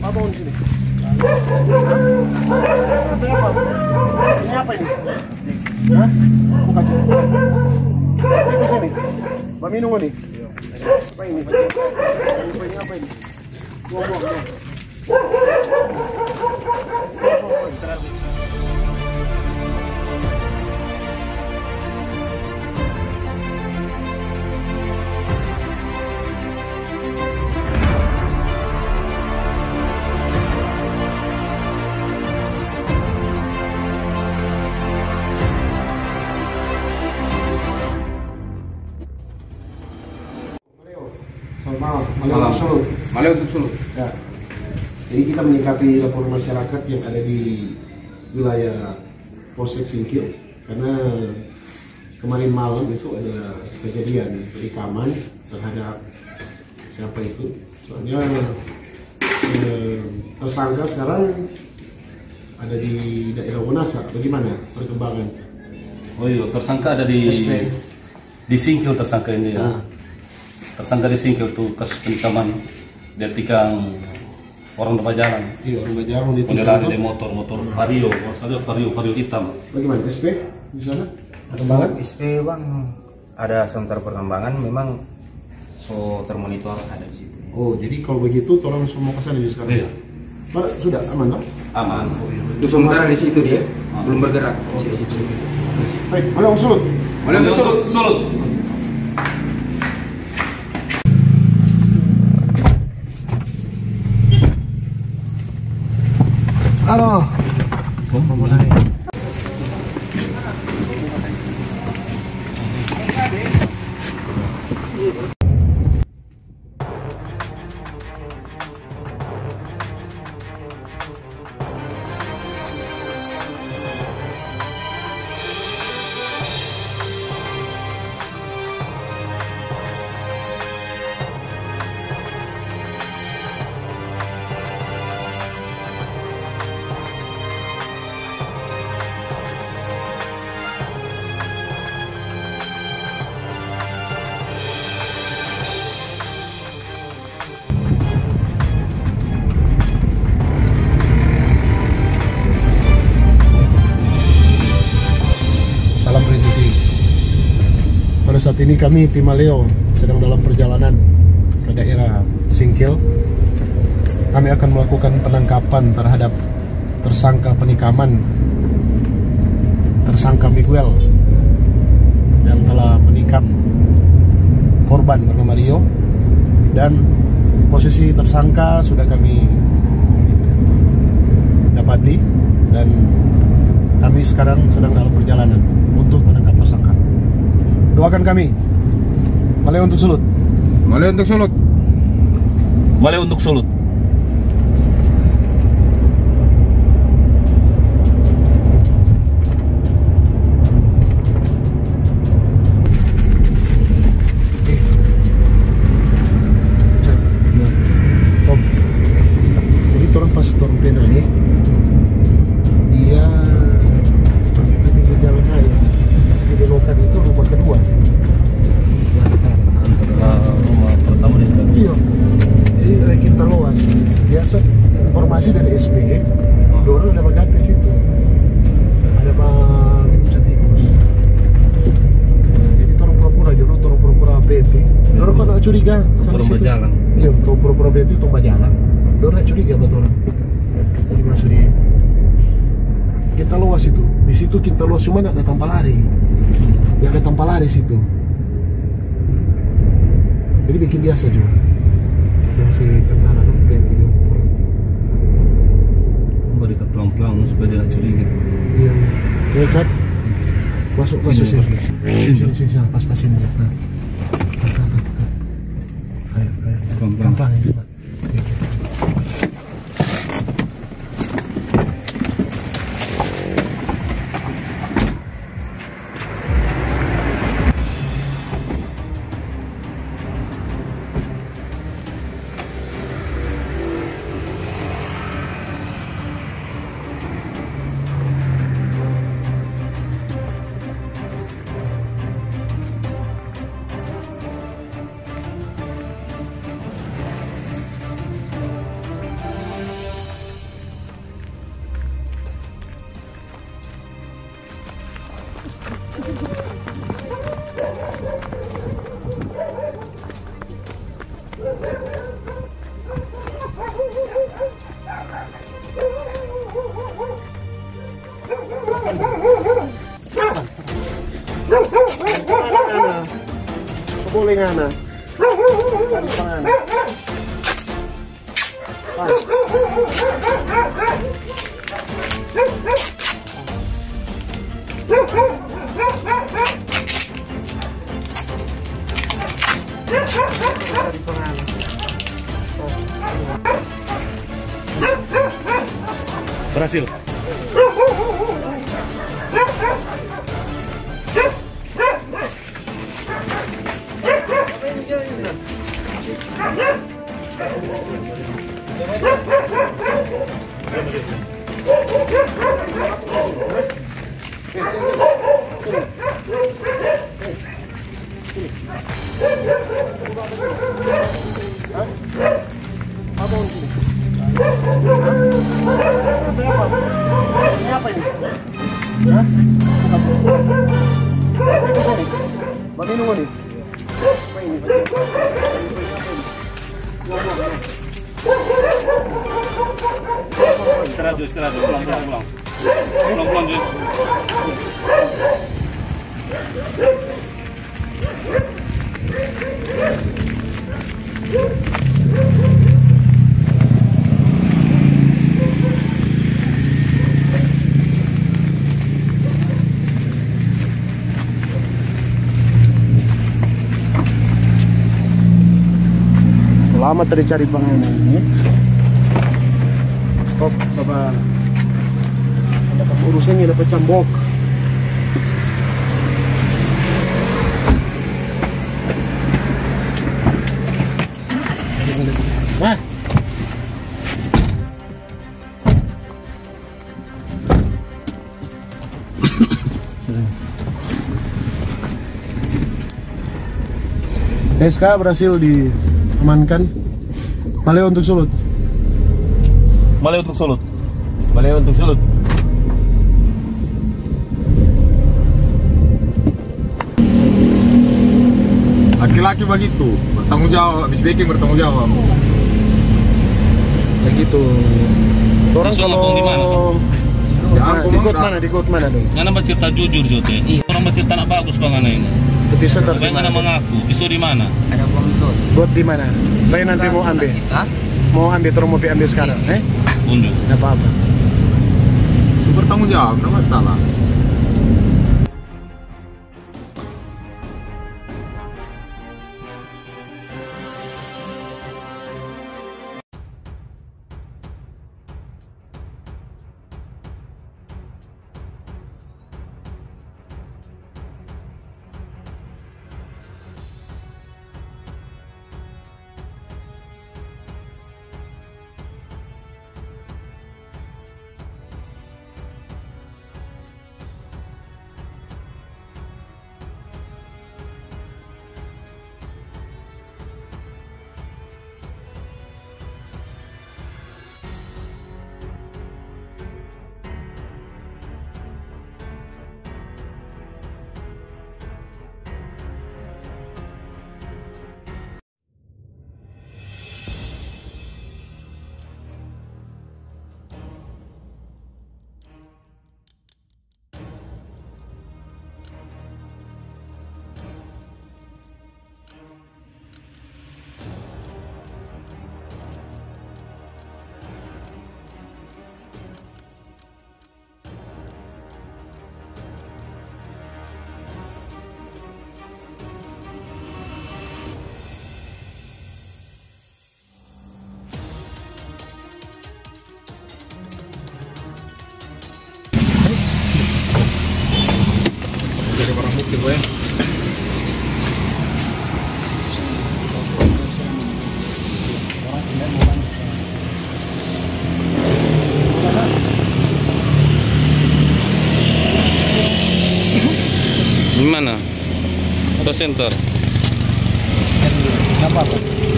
Abang di sini. Ini apa? Ini apa ini? Hah? Buka aja. Ini ke sini. Mbak minum ini. Apa ini? Apa ini? Buang. Malam. Maleo untuk Sulut. Ya. Jadi kita menyikapi laporan masyarakat yang ada di wilayah Polsek Singkil karena kemarin malam itu ada kejadian penikaman terhadap siapa itu. Soalnya tersangka sekarang ada di daerah Wonasa. Bagaimana perkembangan? Oh iya, tersangka ada di Singkil tersangka ini ya. Nah. Tersangka di Singkil tuh kasus penikaman dia tikang orang depan jalan. Iya, orang berjalan di Pengelar di motor Vario, maksudnya Vario hitam. Bagaimana SP di sana? Perkembangan? SP bang ada sementara perkembangan memang termonitor ada di situ. Oh, jadi kalau begitu tolong semua ke sana sekarang. Iya. Pak, sudah aman kan? Aman. Untuk sementara di situ dia belum bergerak. Baik, Maleo Sulut. Maleo untuk Sulut. Aduh. Mulai. Pada saat ini kami tim Maleo sedang dalam perjalanan ke daerah Singkil. Kami akan melakukan penangkapan terhadap tersangka penikaman, tersangka Miguel yang telah menikam korban bernama Rio, dan posisi tersangka sudah kami dapati dan kami sekarang sedang dalam perjalanan untuk menangkap tersangka. Doakan kami. Maleo untuk Sulut. Maleo untuk Sulut. Maleo untuk Sulut. Jadi turun pas turun penanya dia di pinggir jalan raya. Pas di belokan itu rumah kedua. Rumah pertama di sana. Iya. Jadi kita luas. Biasa informasi dari SP, dorong ada bagatis itu. Ada tikus tikus. Jadi turun pura-pura, turun pura-pura beti. Dorong kok nak curiga. Turun jalan. Iya, turun pura-pura beti itu jalan. Dorong nak curiga betul. Jadi masuk di kita luas itu. Di situ kita luas cuma ada tanpa lari. Yang ada tanpa lari situ. Jadi bikin biasa juga. Masih tentara dong berhenti dong. Berikan pelan-pelan supaya dia tidak curiga. Iya. Ya cat. Masuk sini. Sini pas sini. Nah. Ayo. Pelan-pelan ini, Pak. tulingana. Cari pangan. Cari pangan. Berhasil. Ini apa ini? Hah? Ba't inuman eh? Apa ini? Istirahat dulu, pulang. Pulang dulu. Lama tadi cari pangan ini. Stop, Bapak. Dapat urusannya, dapat cambok. Wah. SK berhasil diamankan. Maleo untuk Sulut. Maleo untuk Sulut. Laki-laki begitu, bertanggung jawab, habis baking bertanggung jawab. Begitu. Orang Susul kalau di mana, di got mana dong? Ngana bercerita jujur jote. Orang bercerita nak bagus bang ana ini. Tapi setor di Bang mana? ana mengaku, pisau di mana? Ada bom itu. Got di mana? Baik nanti mau ambil. Mau ambil terus mau ambil sekarang, Unjuk. Nggak apa-apa. Bertanggung jawab, nggak masalah. Jadi barang bukti gue. Di mana? Atau center? Nggak apa-apa.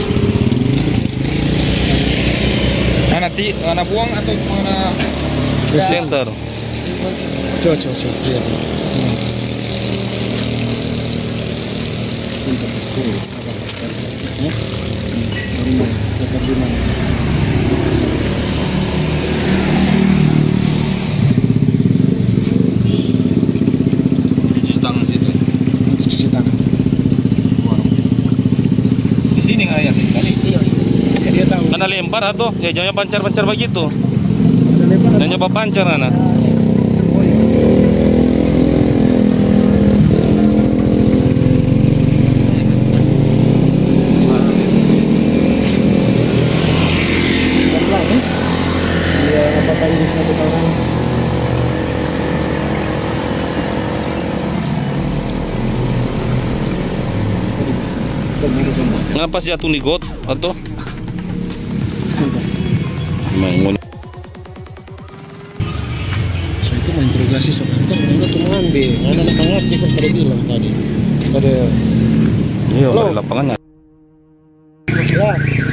Anak buang atau mana? Center. Coba. Lihat. Cuci tangan situ. Cuci tangan. lempar atau ya jangan pancar-pancar begitu. Ada lempar. Dan nyoba pancar anak. Iya, apa tadi di satu tangan? Kenapa sih jatuh di got atau? Memang So itu menginterogasi sebentar, mana tuh mengambil, anak-anak ngerti kan pada bilang tadi. Pada iya halo. di lapangannya. Ya,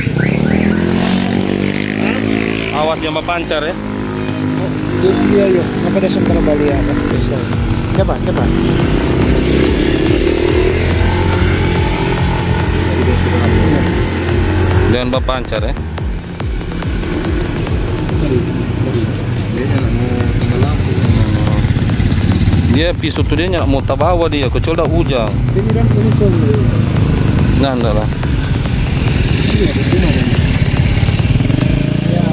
Awas yang pancar ya. iya yuk, apa ada sementara Bali ya? Coba. Jangan pancar ya. Dia pisau tuh dia mau tabawa dia, kecuali dah ujang. Sini kan ini tuh. Nah, enggak lah. Iya, di sini. Ya.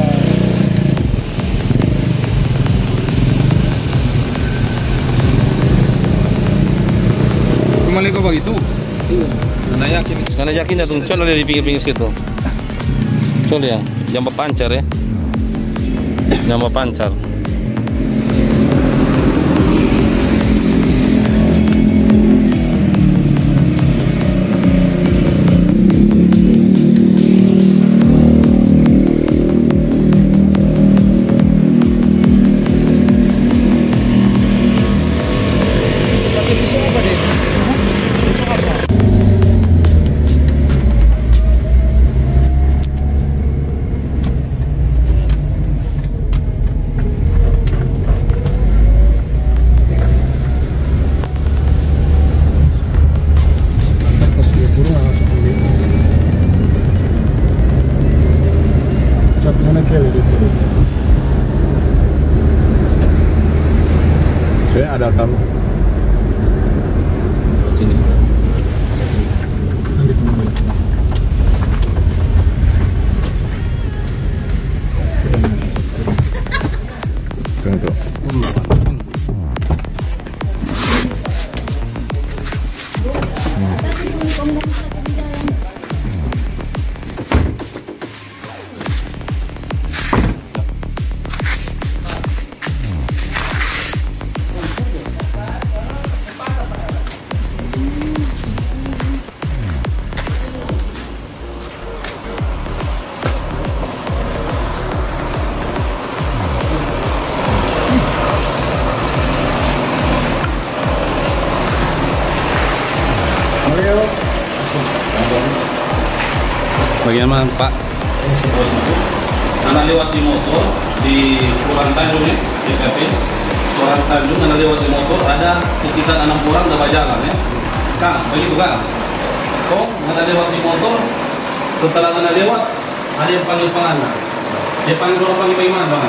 Kembali kau begitu. Iya. Anda yakin? Karena yakin ya tuh, coba lihat di pinggir-pinggir situ. Coba ya, jangan pancar ya. Jangan pancar. Pakai pisau apa deh? Pisau apa? Pas dia turun langsung ambil. Cat mana kali dia turun? Saya ada kamu. Sini. Ambil teman. Tunggu. Bagaimana Pak? Anak lewat di motor di Kelurahan Tanjung ya, DKP. Kelurahan Tanjung anak lewat di motor ada sekitar 6 orang udah berjalan ya. Kang, begitu Kang? Kok anak lewat di motor, setelah anak lewat ada yang panggil penganak. Dia panggil orang panggil bagaimana Bang?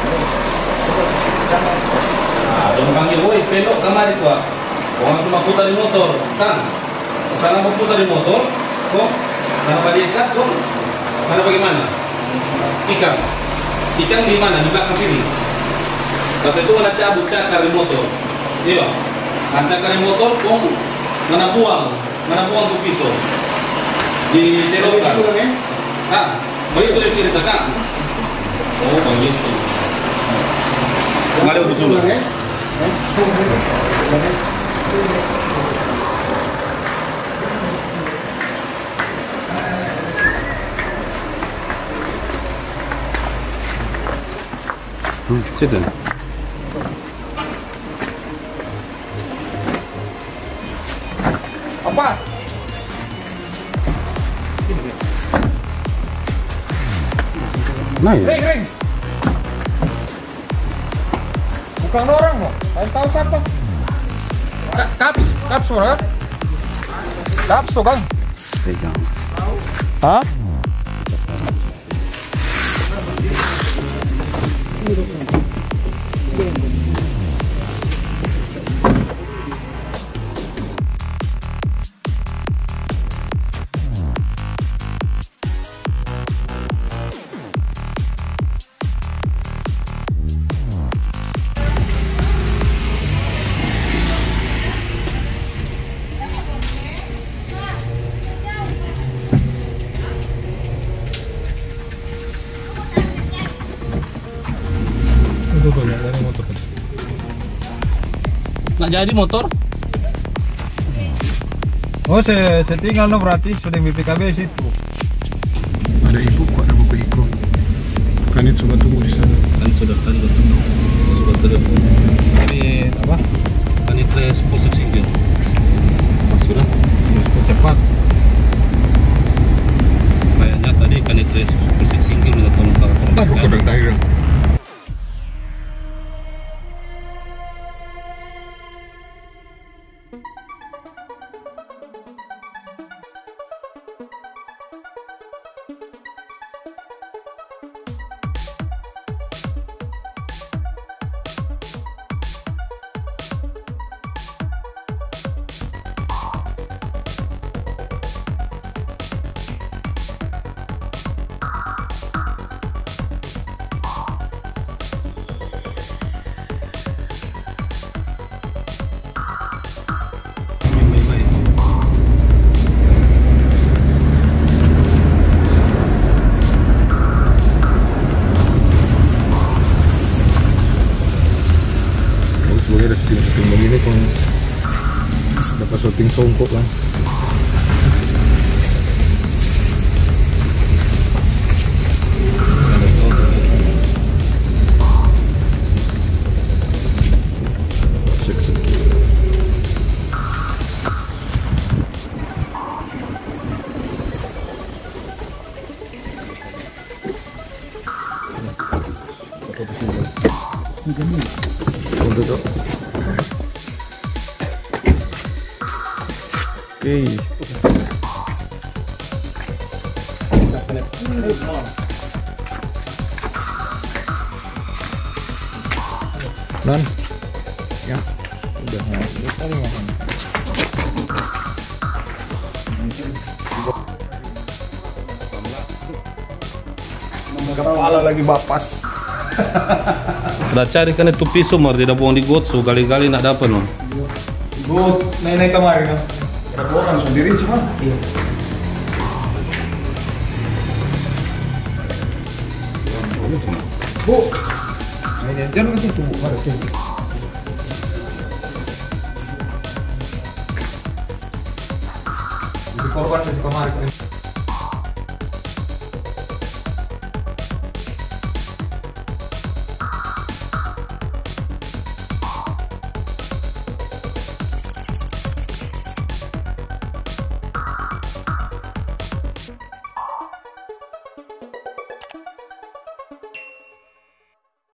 Nah, dia panggil, woi pelok kemari tuh. Orang cuma putar di motor, Kang. Sekarang mau putar di motor, kok? Karena pada ikat, kok? Karena bagaimana? Ikan di mana? Di belakang sini. Kata itu ada cabut cakar di motor. Iya. Kan cakar di motor, kok? Mana buang tuh pisau. Diselokan. Ah, begitu dia ceritakan. Oh, begitu. Nggak ada udah dulu. Situ. Apa? Nah ya. Ring. Bukan orang mau. Saya tahu siapa. Kaps orang. Kaps tuh kan. Pegang. Hah? Ini motor. Nak jadi motor? Oh, saya tinggal no berarti sudah BPKB situ. Ada ibu kok, ada buku Iko. Kanit sudah tunggu di sana. Kan sudah telepon. Ini apa? Kanitres Polsek Singkil. Sudah. Cepat. Kayaknya tadi Kanitres Polsek Singkil minta tolong ke orang Aduh, dekat. kodang tahu. Boleh ada syuting begini kan dapat syuting songkok kan. Untuk oke. Non, ya, udah kali makan. Kepala lagi bapas. Udah cari kan itu pisau mar tidak buang di got, so kali-kali nak dapat no. Bu, nenek kemarin kan. Ada orang sendiri cuma. Iya. Bu, ini jangan ke situ, Bu. Mari sini. Jadi korban di kemarin.